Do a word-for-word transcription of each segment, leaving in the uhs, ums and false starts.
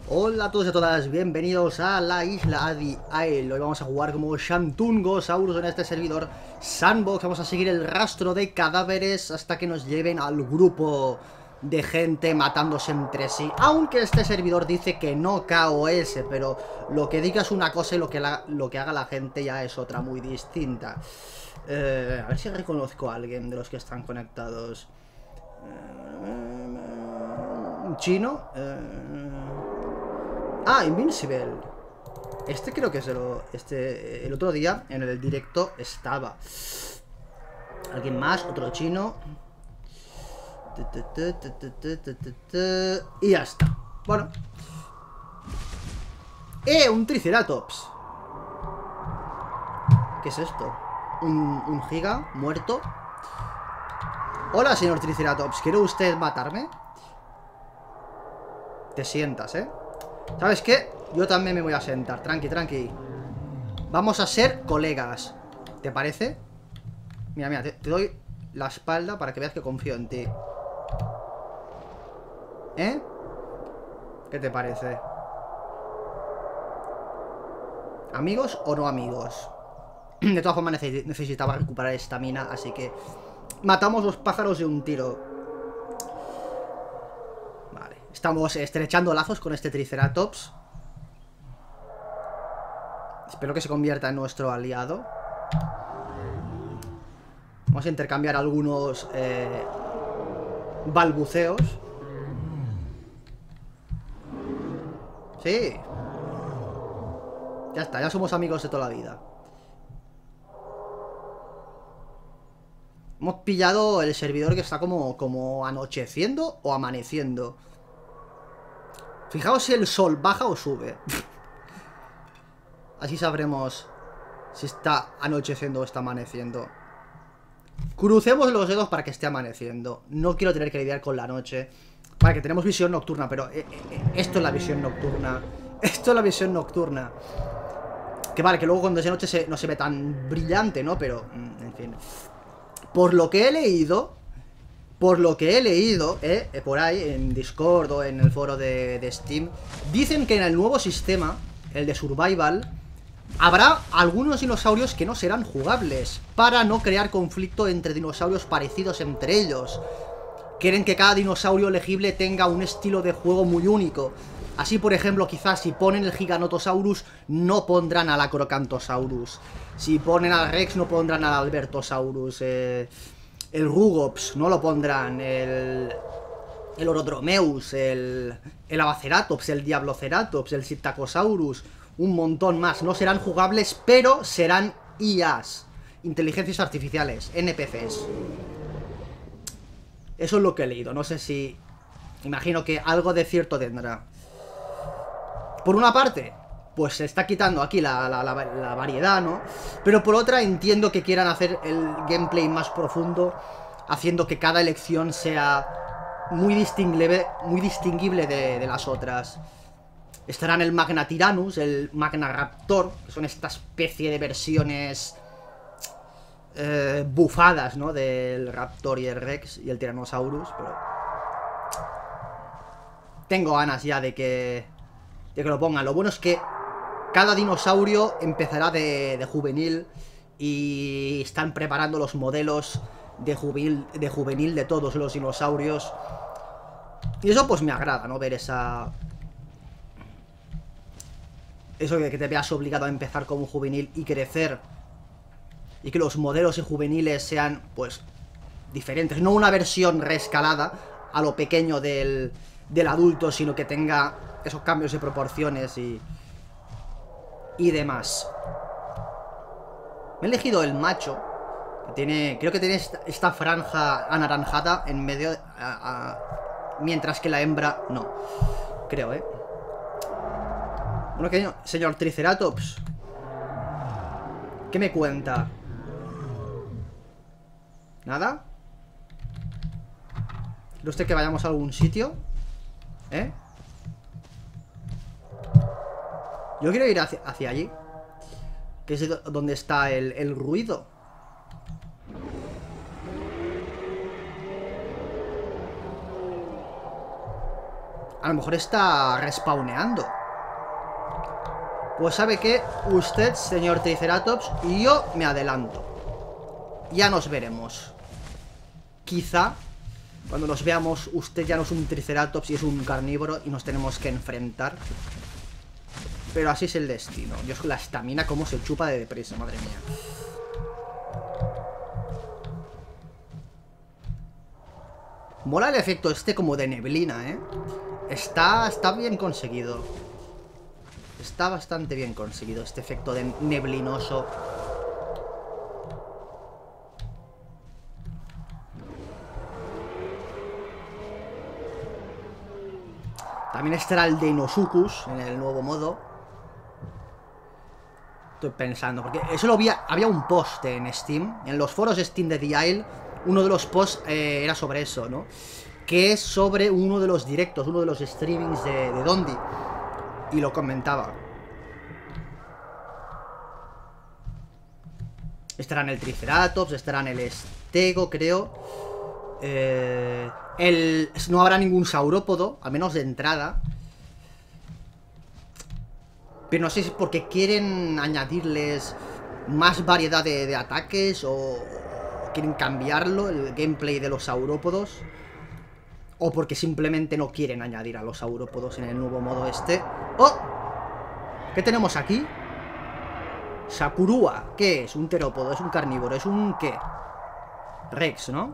Hola a todos y a todas, bienvenidos a la isla Adi Ael. Hoy vamos a jugar como Shantungosaurus en este servidor Sandbox. Vamos a seguir el rastro de cadáveres hasta que nos lleven al grupo de gente matándose entre sí. Aunque este servidor dice que no K O S, pero lo que diga es una cosa y lo que, la, lo que haga la gente ya es otra muy distinta. Eh, a ver si reconozco a alguien de los que están conectados. ¿Un chino? Eh... Ah, Invincible. Este creo que es el, este, el otro día en el directo estaba. Alguien más, otro chino. Y ya está. Bueno. ¡Eh! Un Triceratops. ¿Qué es esto? Un, un giga muerto. Hola, señor Triceratops. ¿Quiere usted matarme? Te sientas, ¿eh? ¿Sabes qué? Yo también me voy a sentar. Tranqui, tranqui. Vamos a ser colegas. ¿Te parece? Mira, mira, te, te doy la espalda para que veas que confío en ti. ¿Eh? ¿Qué te parece? ¿Amigos o no amigos? De todas formas necesitaba recuperar estamina, así que matamos los pájaros de un tiro. Estamos estrechando lazos con este Triceratops. Espero que se convierta en nuestro aliado. Vamos a intercambiar algunos eh, balbuceos. Sí. Ya está, ya somos amigos de toda la vida. Hemos pillado el servidor que está como, como anocheciendo o amaneciendo. Fijaos si el sol baja o sube. Así sabremos si está anocheciendo o está amaneciendo. Crucemos los dedos para que esté amaneciendo. No quiero tener que lidiar con la noche. Vale, que tenemos visión nocturna, pero eh, eh, esto es la visión nocturna. Esto es la visión nocturna. Que vale, que luego cuando es de noche se, no se ve tan brillante, ¿no? Pero, en fin. Por lo que he leído... Por lo que he leído, eh, por ahí, en Discord o en el foro de, de Steam, dicen que en el nuevo sistema, el de Survival, habrá algunos dinosaurios que no serán jugables, para no crear conflicto entre dinosaurios parecidos entre ellos. Quieren que cada dinosaurio elegible tenga un estilo de juego muy único. Así, por ejemplo, quizás si ponen el Giganotosaurus, no pondrán al Acrocanthosaurus. Si ponen al Rex, no pondrán al Albertosaurus, eh... El Rugops, no lo pondrán. El, el Orodromeus, el, el Abaceratops, el Diabloceratops, el Psittacosaurus, un montón más. No serán jugables, pero serán I As, inteligencias artificiales, N P Cs. Eso es lo que he leído. No sé si... Imagino que algo de cierto tendrá. Por una parte, pues se está quitando aquí la, la, la, la variedad, ¿no? Pero por otra entiendo que quieran hacer el gameplay más profundo, haciendo que cada elección sea muy distinguible, muy distinguible de, de las otras. Estarán el Magnatyranus, el Magnaraptor, que son esta especie de versiones eh, bufadas, ¿no? Del Raptor y el Rex y el Tyrannosaurus, pero... Tengo ganas ya de que, de que lo pongan. Lo bueno es que cada dinosaurio empezará de, de juvenil y están preparando los modelos de juvenil, de juvenil de todos los dinosaurios. Y eso pues me agrada, ¿no? Ver esa... Eso de que te veas obligado a empezar como juvenil y crecer. Y que los modelos de juveniles sean, pues, diferentes. No una versión reescalada a lo pequeño del, del adulto, sino que tenga esos cambios de proporciones y... y demás. Me he elegido el macho, que tiene, creo que tiene esta, esta franja anaranjada en medio, a, a, mientras que la hembra no. Creo, ¿eh? Bueno, que señor Triceratops, ¿qué me cuenta? ¿Nada? ¿Quiere usted que vayamos a algún sitio? ¿Eh? Yo quiero ir hacia, hacia allí, que es donde está el, el ruido. A lo mejor está respawneando. Pues sabe que usted, señor Triceratops, y yo me adelanto. Ya nos veremos. Quizá cuando nos veamos, usted ya no es un Triceratops y es un carnívoro y nos tenemos que enfrentar. Pero así es el destino. Dios, la estamina cómo se chupa de deprisa, madre mía. Mola el efecto este como de neblina, ¿eh? Está, está bien conseguido. Está bastante bien conseguido este efecto de neblinoso. También estará el de Inosuchus en el nuevo modo. Estoy pensando, porque eso lo vi, había un post en Steam, en los foros Steam de The Isle. Uno de los posts eh, era sobre eso, ¿no? Que es sobre uno de los directos, uno de los streamings de, de Dondi. Y lo comentaba. Estarán el Triceratops, estarán el Stego, creo. Eh, el, no habrá ningún saurópodo, al menos de entrada. Pero no sé si es porque quieren añadirles más variedad de, de ataques o quieren cambiarlo, el gameplay de los saurópodos. O porque simplemente no quieren añadir a los saurópodos en el nuevo modo este. ¡Oh! ¿Qué tenemos aquí? Sakurua. ¿Qué es? Un terópodo, es un carnívoro, es un... ¿qué? Rex, ¿no?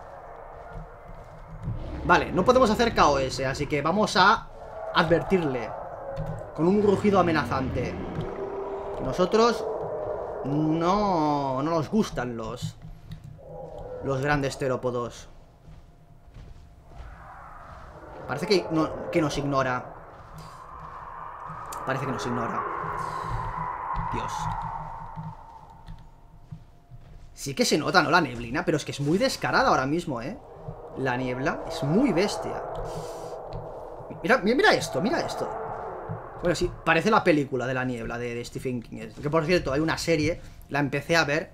Vale, no podemos hacer K O S, así que vamos a advertirle con un rugido amenazante. Nosotros no, no nos gustan los los grandes terópodos. Parece que, no, que nos ignora. Parece que nos ignora. Dios. Sí que se nota, ¿no? La neblina, pero es que es muy descarada ahora mismo, ¿eh? La niebla es muy bestia. Mira, mira esto, mira esto. Bueno, sí, parece la película de la niebla de, de Stephen King. Que por cierto, hay una serie, la empecé a ver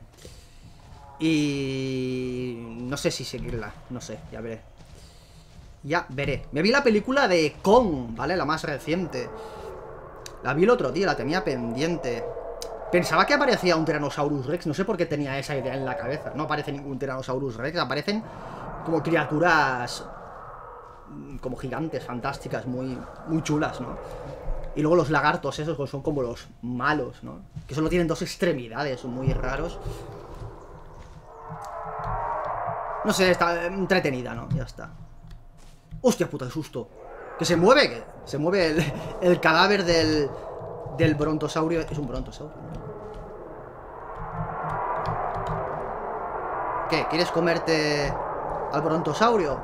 y no sé si seguirla, no sé, ya veré. Ya veré. Me vi la película de Kong, ¿vale? La más reciente. La vi el otro día, la tenía pendiente. Pensaba que aparecía un Tyrannosaurus Rex. No sé por qué tenía esa idea en la cabeza. No aparece ningún Tyrannosaurus Rex. Aparecen como criaturas como gigantes, fantásticas, muy, muy chulas, ¿no? Y luego los lagartos esos son como los malos, ¿no? Que solo tienen dos extremidades, son muy raros. No sé, está entretenida, ¿no? Ya está. ¡Hostia puta, qué susto! Que se mueve, que se mueve el, el cadáver del, del brontosaurio. Es un brontosaurio, ¿no? ¿Qué? ¿Quieres comerte al brontosaurio?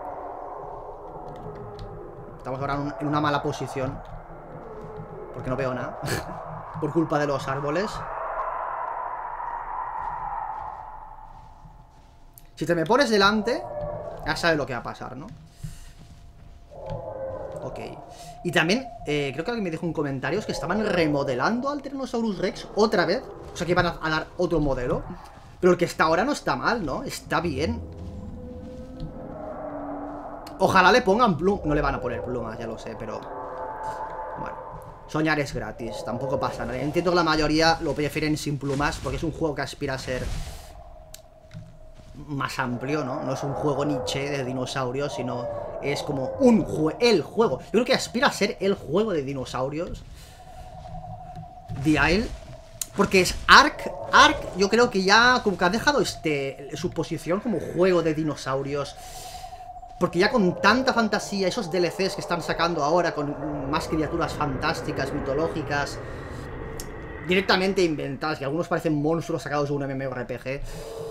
Estamos ahora en, un, en una mala posición porque no veo nada por culpa de los árboles. Si te me pones delante, ya sabes lo que va a pasar, ¿no? Ok. Y también, eh, creo que alguien me dijo en comentarios que estaban remodelando al Tyrannosaurus Rex otra vez. O sea, que iban a, a dar otro modelo. Pero el que está ahora no está mal, ¿no? Está bien. Ojalá le pongan plumas. No le van a poner plumas, ya lo sé, pero... bueno, soñar es gratis. Tampoco pasa nada. Entiendo que la mayoría lo prefieren sin plumas porque es un juego que aspira a ser más amplio, ¿no? No es un juego niche de dinosaurios, sino es como un juego, el juego. Yo creo que aspira a ser el juego de dinosaurios. The Isle. Porque es Ark. Ark, yo creo que ya como que ha dejado este su posición como juego de dinosaurios. Porque ya con tanta fantasía, esos D L Cs que están sacando ahora con más criaturas fantásticas, mitológicas, directamente inventadas, que algunos parecen monstruos sacados de un MMORPG.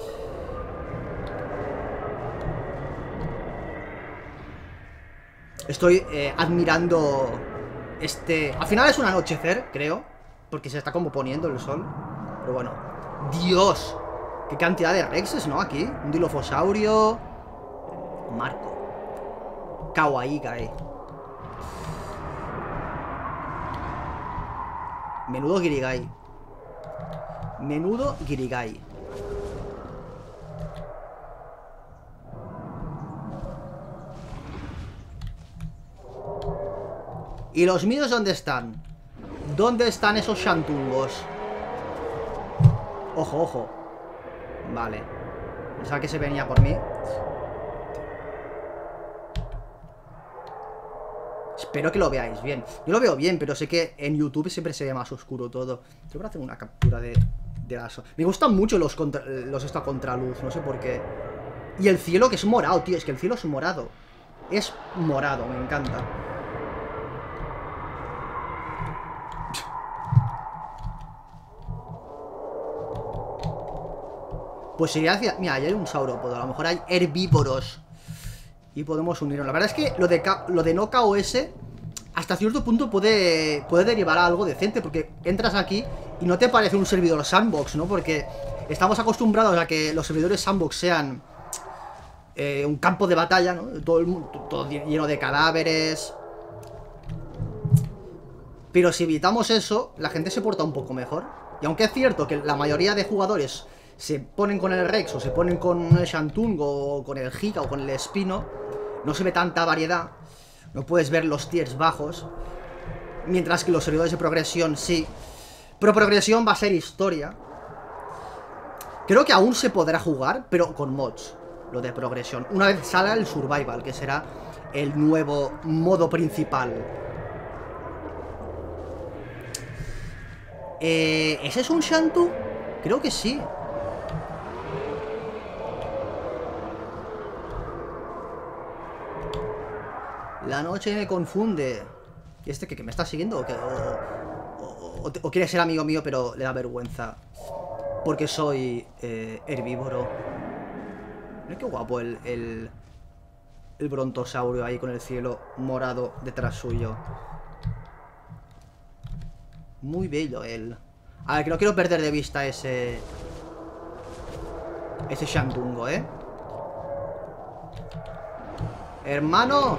Estoy eh, admirando este... Al final es un anochecer, creo, porque se está como poniendo el sol. Pero bueno, Dios, qué cantidad de rexes, ¿no? Aquí, un dilofosaurio. Marco Kawaii Gae. Menudo Girigai. Menudo Girigai. ¿Y los míos dónde están? ¿Dónde están esos shantungos? Ojo, ojo. Vale. Pensaba que se venía por mí. Espero que lo veáis bien. Yo lo veo bien, pero sé que en YouTube siempre se ve más oscuro todo. Tengo que hacer una captura de, de las... Me gustan mucho los, contra... los esta contraluz, no sé por qué. Y el cielo que es morado, tío. Es que el cielo es morado. Es morado, me encanta. Pues sería hacia... Mira, ahí hay un saurópodo. A lo mejor hay herbívoros y podemos unirnos. La verdad es que lo de, K... lo de no K O S hasta cierto punto puede, puede derivar a algo decente, porque entras aquí y no te parece un servidor sandbox, ¿no? Porque estamos acostumbrados a que los servidores sandbox sean eh, un campo de batalla, ¿no? Todo, el mundo, todo lleno de cadáveres. Pero si evitamos eso, la gente se porta un poco mejor. Y aunque es cierto que la mayoría de jugadores se ponen con el Rex o se ponen con el Shantung o con el Giga o con el Espino, no se ve tanta variedad. No puedes ver los tiers bajos. Mientras que los servidores de progresión sí. Pero progresión va a ser historia. Creo que aún se podrá jugar, pero con mods. Lo de progresión. Una vez salga el survival, que será el nuevo modo principal. Eh, ¿Ese es un Shantu? Creo que sí. La noche me confunde. ¿Y este que, que me está siguiendo? ¿O, que, o, o, o, o quiere ser amigo mío pero le da vergüenza? Porque soy eh, herbívoro. Mira qué guapo el, el, el brontosaurio ahí con el cielo morado detrás suyo. Muy bello él. A ver, que no quiero perder de vista ese... Ese Shantungo, ¿eh? ¡Hermano!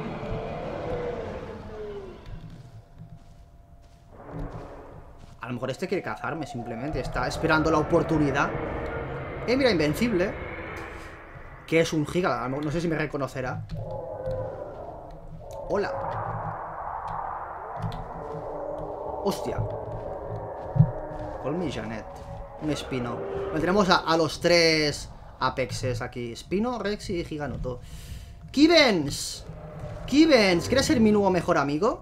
A lo mejor este quiere cazarme simplemente. Está esperando la oportunidad. Eh, mira, invencible. Que es un giga. No, no sé si me reconocerá. Hola. Hostia. Colmi Janet. Un espino. Bueno, tenemos a, a los tres Apexes aquí. Espino, Rex y Giganoto. Kivens. Kivens, ¿quieres ser mi nuevo mejor amigo?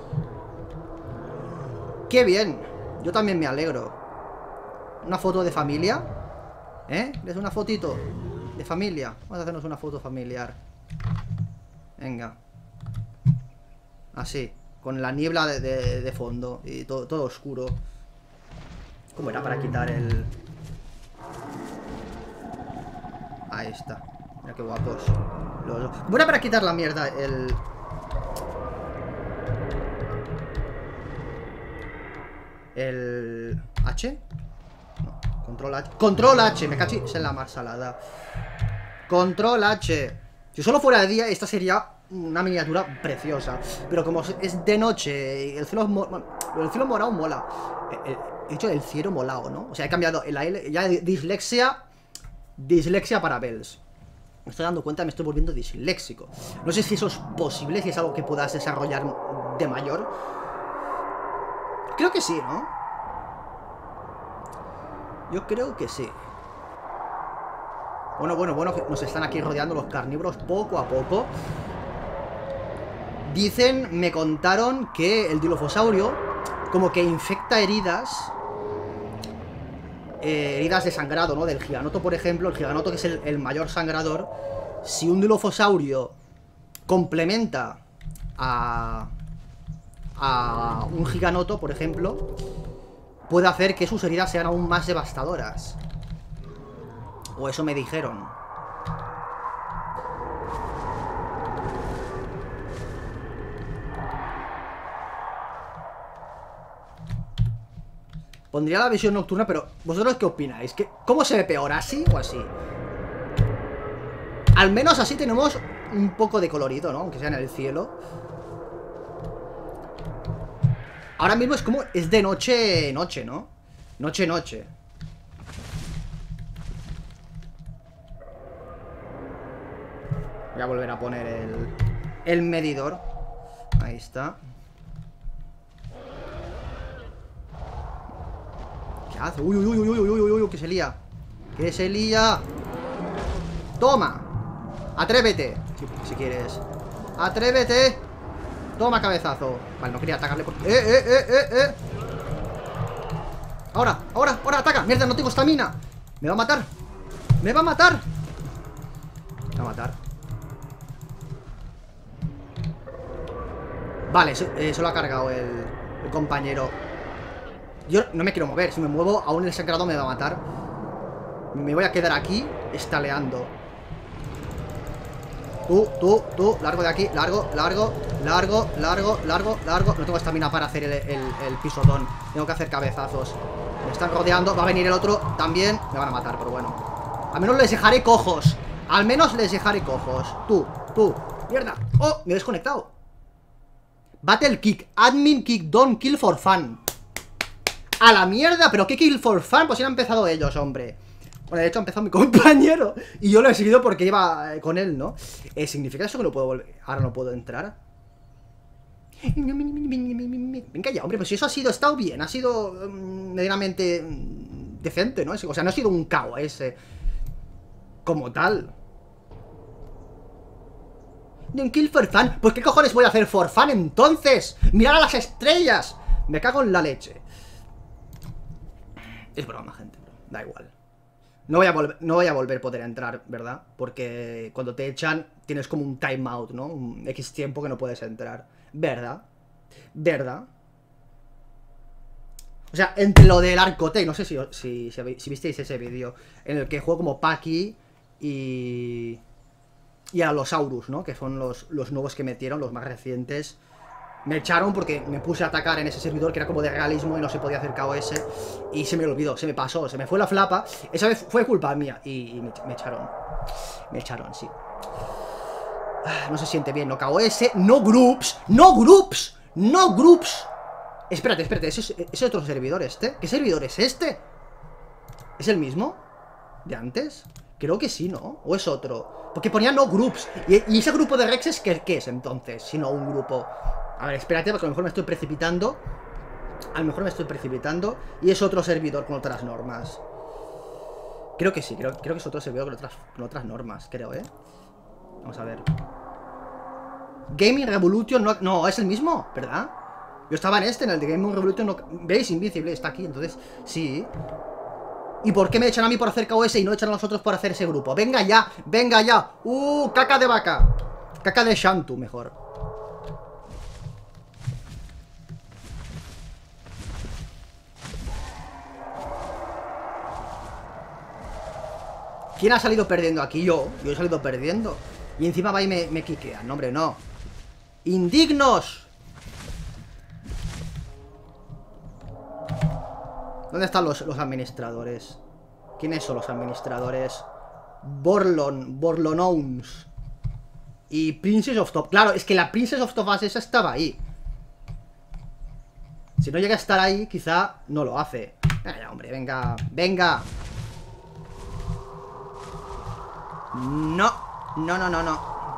¡Qué bien! Yo también me alegro. ¿Una foto de familia? ¿Eh? ¿Quieres una fotito de familia? Vamos a hacernos una foto familiar. Venga. Así. Con la niebla de, de, de fondo. Y todo, todo oscuro. ¿Cómo era para quitar el...? Ahí está. Mira qué guapos. Los... ¿Cómo era para quitar la mierda? El... El... ¿H? No, control H. Control H, me cachis en la más salada. Control H. Si solo fuera de día, esta sería una miniatura preciosa. Pero como es de noche y el cielo, mo... el cielo morado mola. He dicho el cielo molado, ¿no? O sea, he cambiado la L. Ya dislexia. Dislexia para Bells. Me estoy dando cuenta, me estoy volviendo disléxico. No sé si eso es posible, si es algo que puedas desarrollar de mayor. Creo que sí, ¿no? Yo creo que sí. Bueno, bueno, bueno, que nos están aquí rodeando los carnívoros poco a poco. Dicen, me contaron que el Dilophosaurus como que infecta heridas. Eh, heridas de sangrado, ¿no? Del Giganoto, por ejemplo. El Giganoto, que es el, el mayor sangrador. Si un Dilophosaurus complementa a... a un Giganoto, por ejemplo, puede hacer que sus heridas sean aún más devastadoras. O eso me dijeron. Pondría la visión nocturna, pero ¿vosotros qué opináis? ¿Qué, ¿Cómo se ve peor? ¿Así o así? Al menos así tenemos un poco de colorido, ¿no? Aunque sea en el cielo. Ahora mismo es como... Es de noche, noche, ¿no? Noche, noche. Voy a volver a poner el... El medidor. Ahí está. hace? Uy, uy, uy, uy, uy, uy, uy, uy, que se lía. Que se lía. Toma. Atrévete. Si, si quieres. Atrévete. Toma, cabezazo. Vale, no quería atacarle porque... ¡Eh, eh, eh, eh, eh! Ahora, ahora, ahora, ataca. Mierda, no tengo estamina. Me va a matar. Me va a matar. Me va a matar. Vale, se, eh, se lo ha cargado el, el compañero. Yo no me quiero mover. Si me muevo, aún el sangrado me va a matar. Me voy a quedar aquí estaleando. Tú, tú, tú, largo de aquí, largo, largo, largo, largo, largo, largo. No tengo estamina para hacer el, el, el pisotón. Tengo que hacer cabezazos. Me están rodeando, va a venir el otro también. Me van a matar, pero bueno. Al menos les dejaré cojos. Al menos les dejaré cojos. Tú, tú, mierda. Oh, me he desconectado. Battle kick, admin kick, don't kill for fun. A la mierda, pero ¿qué kill for fun? Pues ya han empezado ellos, hombre. Bueno, de hecho ha empezado mi compañero y yo lo he seguido porque iba con él, ¿no? Eh, ¿Significa eso que no puedo volver? Ahora no puedo entrar. Venga ya, hombre, pues si eso ha sido, ha estado bien. Ha sido um, medianamente um, decente, ¿no? O sea, no ha sido un K O S como tal. Un kill for fun. Pues qué cojones voy a hacer for fun entonces. Mirad a las estrellas. Me cago en la leche. Es broma, gente, bro. Da igual. No voy, a volver, no voy a volver a poder entrar, ¿verdad? Porque cuando te echan tienes como un timeout, ¿no? Un X tiempo que no puedes entrar. ¿Verdad? ¿Verdad? O sea, entre lo del Arcotec, no sé si, si, si, si visteis ese vídeo en el que juego como Paki y... y a los Aurus, ¿no? Que son los, los nuevos que metieron, los más recientes. Me echaron porque me puse a atacar en ese servidor que era como de realismo y no se podía hacer K O S. Y se me olvidó, se me pasó, se me fue la flapa. Esa vez fue culpa mía y, y me, me echaron. Me echaron, sí. No se siente bien, no K O S, no groups, no groups, no groups. Espérate, espérate, ese es, ese es otro servidor este. ¿Qué servidor es este? ¿Es el mismo? ¿De antes? Creo que sí, ¿no? ¿O es otro? Porque ponía no groups. ¿Y, y ese grupo de Rexes qué, qué es entonces? Si no un grupo... A ver, espérate, porque a lo mejor me estoy precipitando. A lo mejor me estoy precipitando. Y es otro servidor con otras normas. Creo que sí, creo, creo que es otro servidor con otras, con otras normas, creo, ¿eh? Vamos a ver. Gaming Revolution, no, no, es el mismo, ¿verdad? Yo estaba en este, en el de Gaming Revolution, no, ¿veis? Invisible, está aquí, entonces, sí. ¿Y por qué me echan a mí por hacer K O S y no echan a los otros por hacer ese grupo? ¡Venga ya! ¡Venga ya! ¡Uh! ¡Caca de vaca! Caca de Shantu, mejor. ¿Quién ha salido perdiendo aquí? Yo. Yo he salido perdiendo. Y encima va y me, me quiquean. No, hombre, no. ¡Indignos! ¿Dónde están los, los administradores? ¿Quiénes son los administradores? Borlon, Borlonouns y Princess of Top. Claro, es que la Princess of Top esa estaba ahí. Si no llega a estar ahí, quizá no lo hace. Venga, hombre, venga, venga. No, no, no, no, no.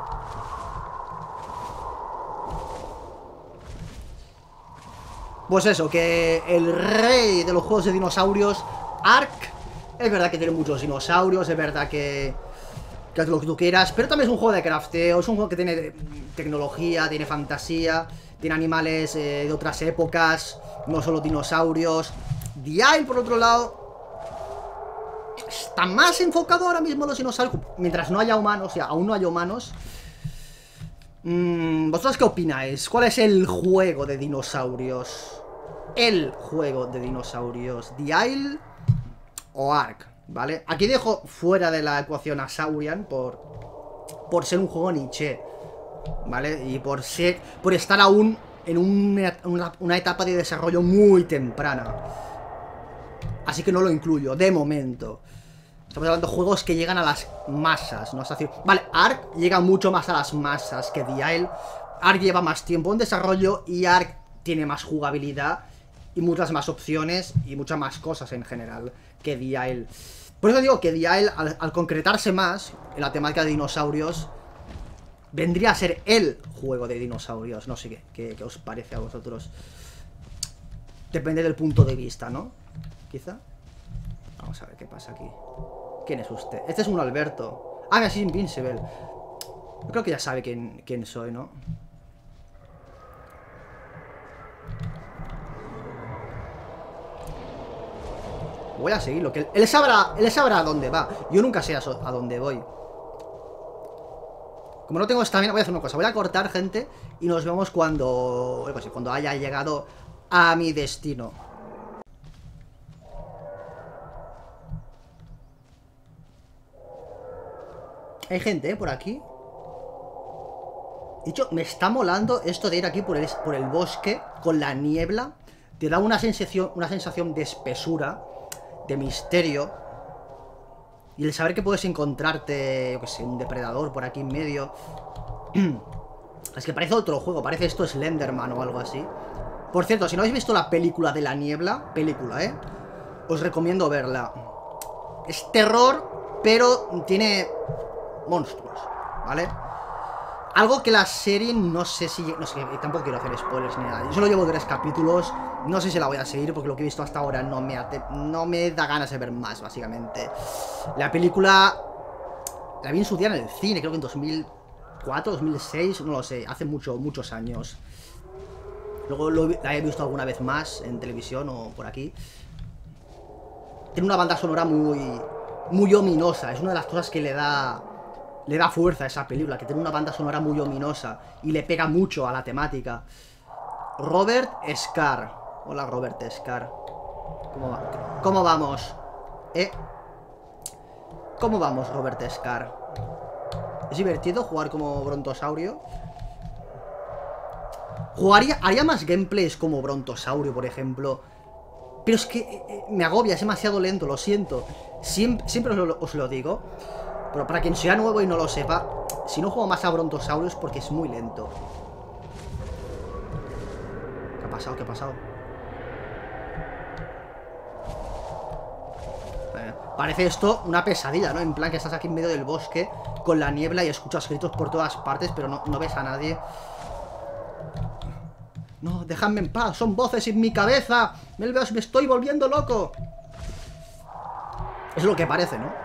Pues eso, que el rey de los juegos de dinosaurios, Ark, es verdad que tiene muchos dinosaurios, es verdad que, que es lo que tú quieras, pero también es un juego de crafteo, es un juego que tiene tecnología, tiene fantasía, tiene animales eh, de otras épocas, no solo dinosaurios. The Isle, por otro lado, está más enfocado ahora mismo en los dinosaurios, mientras no haya humanos, o sea, aún no haya humanos. Mm, ¿Vosotros qué opináis? ¿Cuál es el juego de dinosaurios? El juego de dinosaurios, ¿The Isle o Ark? ¿Vale? Aquí dejo fuera de la ecuación a Saurian por, por ser un juego niche, ¿vale? Y por ser, por estar aún en una, una, una etapa de desarrollo muy temprana. Así que no lo incluyo, de momento. Estamos hablando de juegos que llegan a las masas, ¿no? Es decir, vale, Ark llega mucho más a las masas que The Isle. Ark lleva más tiempo en desarrollo y Ark tiene más jugabilidad y muchas más opciones y muchas más cosas en general que The Isle. Por eso digo que The Isle, al, al concretarse más en la temática de dinosaurios, vendría a ser el juego de dinosaurios. No sé qué, qué, qué os parece a vosotros. Depende del punto de vista, ¿no? Quizá. Vamos a ver qué pasa aquí. ¿Quién es usted? Este es un Alberto. Ah, mira, sí, Invincible. Yo creo que ya sabe quién, quién soy, ¿no? Voy a seguirlo, que él, él sabrá, él sabrá a dónde va. Yo nunca sé a, so, a dónde voy. Como no tengo estamina, voy a hacer una cosa. Voy a cortar, gente, y nos vemos cuando, pues, cuando haya llegado a mi destino. Hay gente, ¿eh? Por aquí. De hecho, me está molando esto de ir aquí por el, por el bosque con la niebla. Te da una sensación, una sensación de espesura, de misterio. Y el saber que puedes encontrarte, yo que sé, un depredador por aquí en medio. Es que parece otro juego, parece esto Slenderman o algo así. Por cierto, si no habéis visto la película de la niebla, película, ¿eh? Os recomiendo verla. Es terror, pero tiene monstruos, ¿vale? Algo que la serie, no sé si... No sé, tampoco quiero hacer spoilers ni nada. Yo solo llevo tres capítulos. No sé si la voy a seguir porque lo que he visto hasta ahora no me, ate, no me da ganas de ver más, básicamente. La película... La vi en su día en el cine, creo que en dos mil cuatro, dos mil seis, no lo sé. Hace mucho, muchos años. Luego lo, la he visto alguna vez más en televisión o por aquí. Tiene una banda sonora muy... Muy ominosa. Es una de las cosas que le da... Le da fuerza a esa película, que tiene una banda sonora muy ominosa y le pega mucho a la temática. Robert Scar. Hola, Robert Scar. ¿Cómo va? ¿Cómo vamos? ¿Eh? ¿Cómo vamos, Robert Scar? ¿Es divertido jugar como brontosaurio? Jugaría, haría más gameplays como brontosaurio, por ejemplo. Pero es que eh, me agobia, es demasiado lento, lo siento. Siempre, siempre os, lo, os lo digo. Pero para quien sea nuevo y no lo sepa, si no juego más a Brontosaurus es porque es muy lento. ¿Qué ha pasado? ¿Qué ha pasado? Eh, parece esto una pesadilla, ¿no? En plan que estás aquí en medio del bosque con la niebla y escuchas gritos por todas partes, pero no, no ves a nadie. No, déjame en paz, son voces en mi cabeza. Me, me estoy volviendo loco. Es lo que parece, ¿no?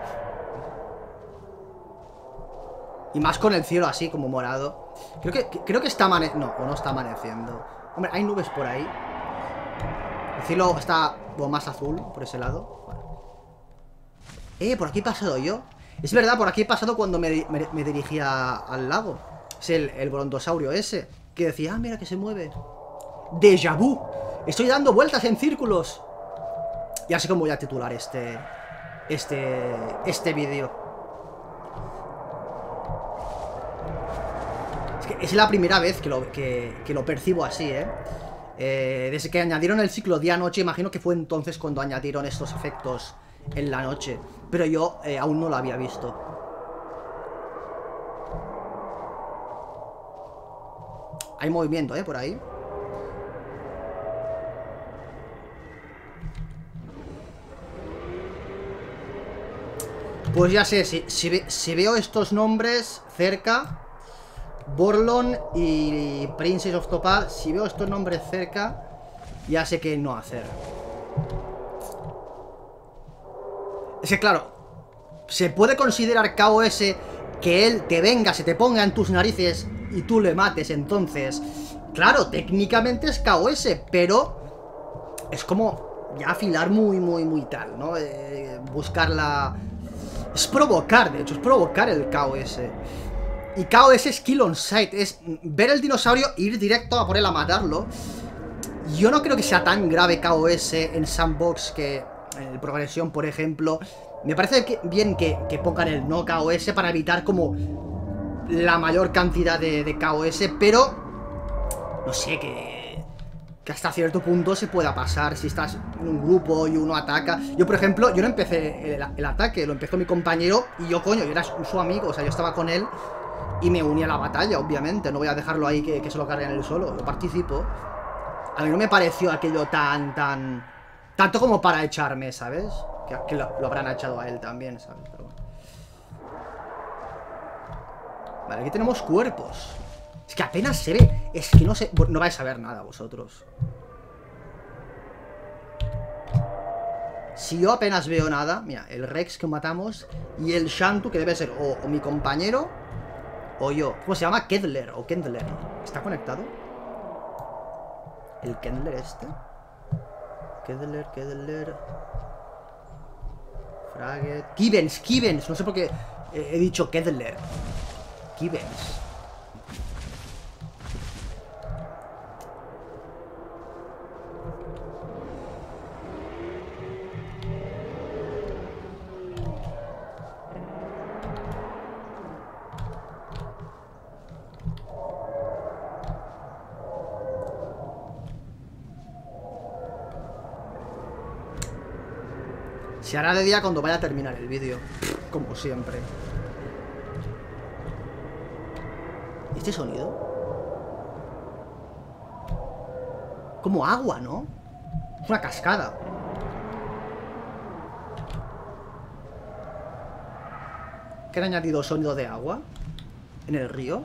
Y más con el cielo así, como morado. Creo que, creo que está amaneciendo. No, o no está amaneciendo. Hombre, hay nubes por ahí. El cielo está como más azul por ese lado. Vale. Eh, por aquí he pasado yo. Es verdad, por aquí he pasado cuando me, me, me dirigía al lago. Es el, el brontosaurio ese, que decía, ah, mira que se mueve. Déjà vu. Estoy dando vueltas en círculos. Y así como voy a titular este Este Este vídeo. Es la primera vez que lo, que, que lo percibo así, ¿eh? ¿eh? Desde que añadieron el ciclo día-noche, imagino que fue entonces cuando añadieron estos efectos en la noche. Pero yo eh, aún no lo había visto. Hay movimiento, ¿eh? Por ahí. Pues ya sé, si, si, si veo estos nombres cerca... Borlon y Princess of Topaz, si veo estos nombres cerca, ya sé qué no hacer. Es que claro, se puede considerar K O S que él te venga, se te ponga en tus narices y tú le mates, entonces claro, técnicamente es K O S, pero es como ya afilar muy, muy, muy tal, ¿no? Eh, buscar la... Es provocar, de hecho, es provocar el K O S. Y K O S es kill on sight, es ver el dinosaurio e ir directo a por él a matarlo. Yo no creo que sea tan grave K O S en Sandbox que en Progresión, por ejemplo. Me parece que, bien que, que pongan el no K O S para evitar como la mayor cantidad de, de K O S, pero no sé, que, que hasta cierto punto se pueda pasar si estás en un grupo y uno ataca. Yo, por ejemplo, yo no empecé el, el ataque, lo empezó mi compañero y yo, coño, yo era su, su amigo, o sea, yo estaba con él. Y me uní a la batalla, obviamente. No voy a dejarlo ahí que, que se lo carguen él solo. Yo participo. A mí no me pareció aquello tan, tan... Tanto como para echarme, ¿sabes? Que, que lo, lo habrán echado a él también, ¿sabes? Pero bueno. Vale, aquí tenemos cuerpos. Es que apenas se ve. Es que no sé... No vais a ver nada vosotros. Si yo apenas veo nada, mira, el Rex que matamos y el Shantu, que debe ser o, o mi compañero o yo. ¿Cómo se llama? Kedler o Kendler. ¿Está conectado? ¿El Kendler este? Kedler, Kedler. Fraget. Kivens, Kivens. No sé por qué he dicho Kedler. Kivens. Se hará de día cuando vaya a terminar el vídeo. Como siempre. ¿Este sonido? Como agua, ¿no? Es una cascada. ¿Que han añadido sonido de agua? ¿En el río?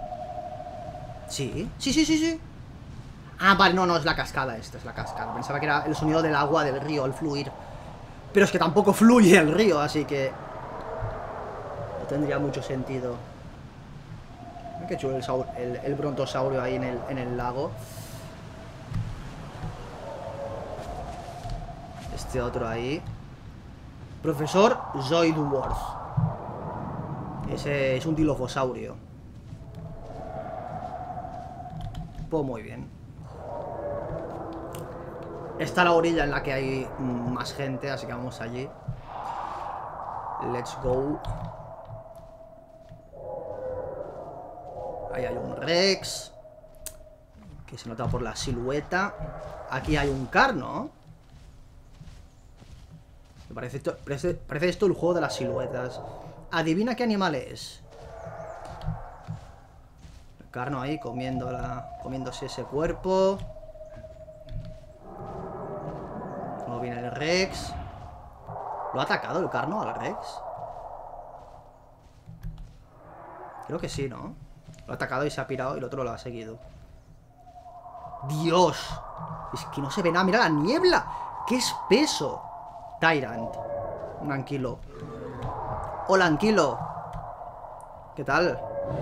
Sí, sí, sí, sí, sí. Ah, vale, no, no, es la cascada esta, es la cascada. Pensaba que era el sonido del agua del río, el fluir. Pero es que tampoco fluye el río, así que no tendría mucho sentido. Mira qué chulo el, el, el brontosaurio ahí en el, en el lago. Este otro ahí. Profesor Zoidworth. Ese es un dilofosaurio. Pues muy bien. Está la orilla en la que hay más gente, así que vamos allí. Let's go. Ahí hay un Rex, que se nota por la silueta. Aquí hay un Carno. Me parece esto, parece, parece esto el juego de las siluetas. Adivina qué animal es. El Carno ahí comiendo la, comiéndose ese cuerpo. Luego viene el Rex. ¿Lo ha atacado el Carno al Rex? Creo que sí, ¿no? Lo ha atacado y se ha pirado y el otro lo ha seguido. ¡Dios! Es que no se ve nada. ¡Mira la niebla! ¡Qué espeso! Tyrant. Un anquilo. Hola, anquilo. ¿Qué tal?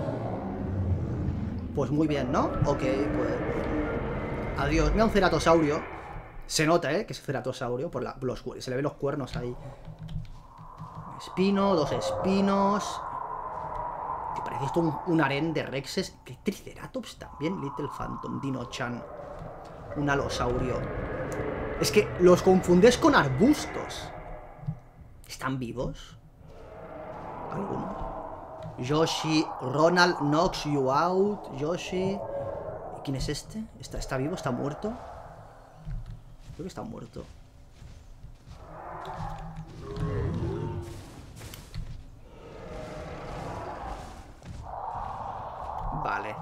Pues muy bien, ¿no? Ok, pues... Adiós. Mira un ceratosaurio. Se nota, ¿eh? Que es ceratosaurio. Por la, los, se le ven los cuernos ahí. Espino, dos espinos. Que parece esto un, un harén de rexes. ¿Qué triceratops también? Little Phantom, Dino-chan. Un alosaurio. Es que los confundes con arbustos. ¿Están vivos? ¿Algunos? Yoshi, Ronald, knocks you out. Yoshi. ¿Quién es este? ¿Está, está vivo? ¿Está muerto? Creo que está muerto. Vale.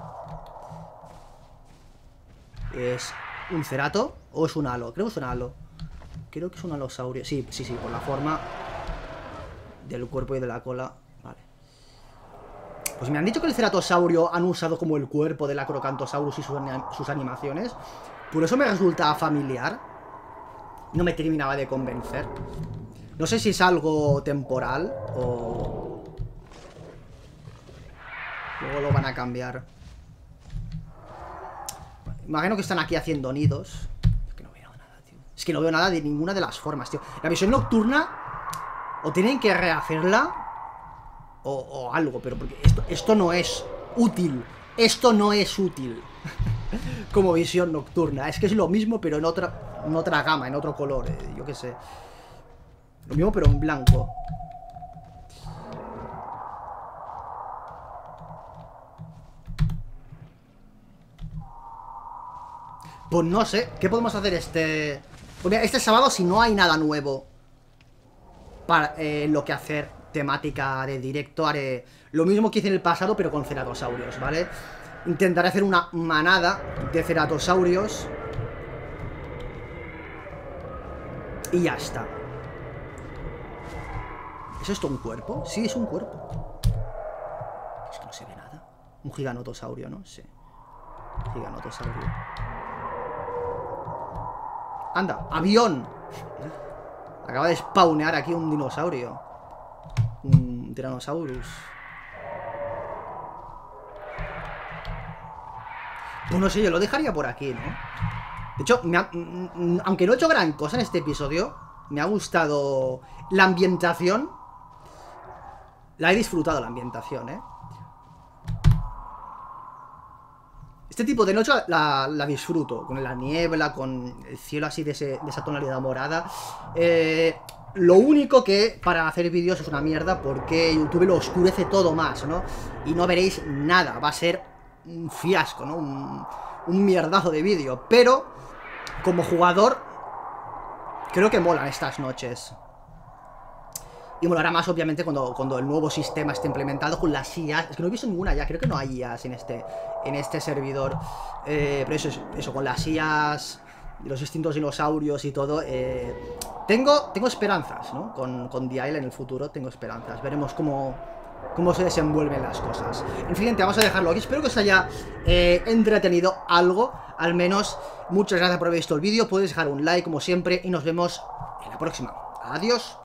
¿Es un cerato o es un halo? Creo que es un halo. Creo que es un alosaurio. Sí, sí, sí, por la forma del cuerpo y de la cola. Vale. Pues me han dicho que el ceratosaurio han usado como el cuerpo del Acrocanthosaurus y sus, sus animaciones. Por eso me resulta familiar. No me terminaba de convencer. No sé si es algo temporal o... luego lo van a cambiar. Imagino que están aquí haciendo nidos. Es que no veo nada, tío. Es que no veo nada de ninguna de las formas, tío. La visión nocturna o tienen que rehacerla o, o algo, pero porque esto, esto no es útil. Esto no es útil como visión nocturna. Es que es lo mismo, pero en otra, en otra gama, en otro color, eh, yo qué sé. Lo mismo, pero en blanco. Pues no sé, ¿qué podemos hacer este... Pues mira, este sábado, si no hay nada nuevo para eh, lo que hacer, temática de directo, haré lo mismo que hice en el pasado, pero con ceratosaurios, ¿vale? Intentaré hacer una manada de ceratosaurios y ya está. ¿Es esto un cuerpo? Sí, es un cuerpo. Es que no se ve nada. Un giganotosaurio, ¿no? Sí. Giganotosaurio. Anda, avión. Acaba de spawnear aquí un dinosaurio. Un Tyrannosaurus. Pues no sé, yo lo dejaría por aquí, ¿no? De hecho, me ha, aunque no he hecho gran cosa en este episodio, me ha gustado la ambientación. La he disfrutado, la ambientación, ¿eh? Este tipo de noche la, la disfruto. Con la niebla, con el cielo así de, ese, de esa tonalidad morada. Eh, lo único que para hacer vídeos es una mierda, porque YouTube lo oscurece todo más, ¿no? Y no veréis nada. Va a ser un fiasco, ¿no? Un, un mierdazo de vídeo. Pero, como jugador, creo que molan estas noches. Y molará más, obviamente, cuando, cuando el nuevo sistema esté implementado con las I As. Es que no he visto ninguna ya, creo que no hay I As en este, en este servidor. Eh, pero eso, eso, con las I As, los distintos dinosaurios y todo. Eh, tengo, tengo esperanzas, ¿no? Con, con The Isle en el futuro tengo esperanzas. Veremos cómo, cómo se desenvuelven las cosas. En fin, gente, vamos a dejarlo aquí. Espero que os haya eh, entretenido algo, al menos. Muchas gracias por haber visto el vídeo. Podéis dejar un like, como siempre, y nos vemos en la próxima. Adiós.